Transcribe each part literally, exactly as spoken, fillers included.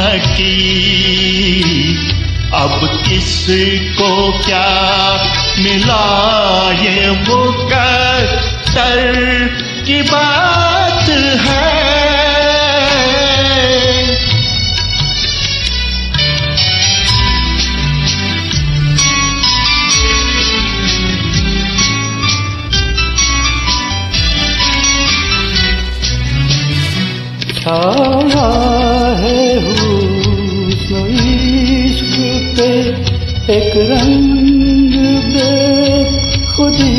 की। अब किसको क्या मिला ये मुकद्दर की बात है। छाया है हुस्न इश्क पे एक रंग बेखुदी,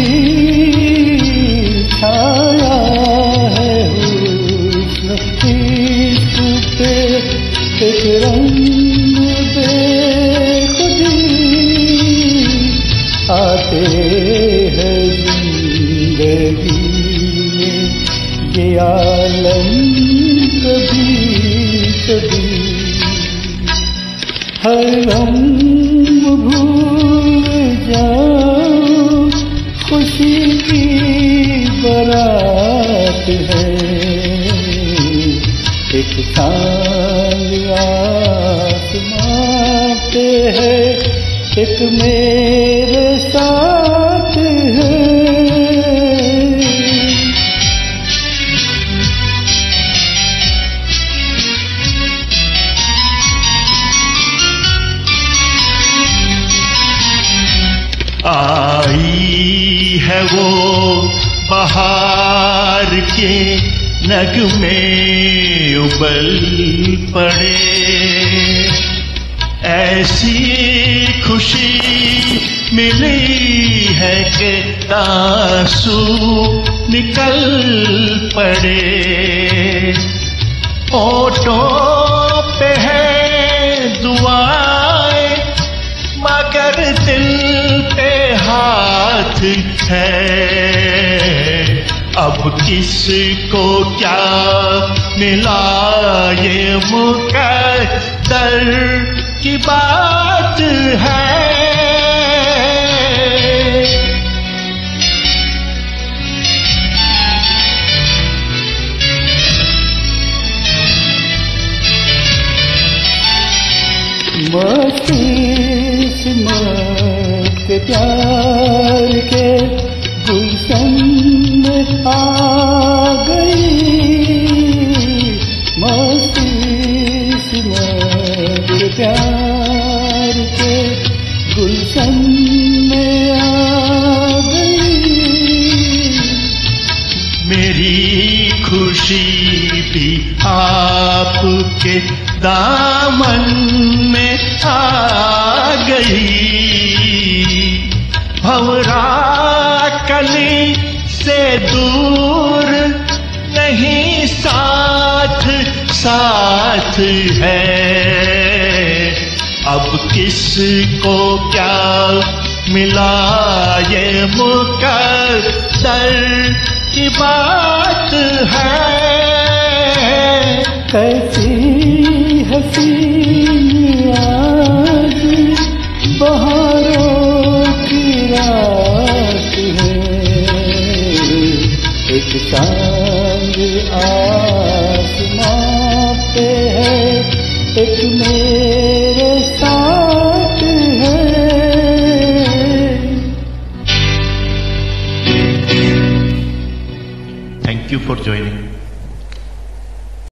छाया है हुस्न इश्क पे एक रंग बेखुदी, आते हैं जिंदगी में ये आलम कभी कभी। हर गम भूल जाओ खुशी की बारात है, एक चांद आसमां पे है, एक मेरे साथ है। आई है वो बहार के नगमे उबल पड़े, ऐसी खुशी मिली है कि आंसू निकल पड़े। होठों पे है दुआएं मगर दिल पे हाथ है। अब किसको क्या मिला ये मुकद्दर की बात है। किस्मत के प्यार के गुलशन में आ गई, मस्ती किस्मत के प्यार के गुलशन में आ गई। मेरी खुशी भी आपके दामन में आ गई, भंवरा कली से दूर नहीं साथ साथ है। अब किसको क्या मिला ये मुकद्दर की बात है। कैसी हसीन आज बहारों की रात है, एक चांद आसमां पे है, एक मेरे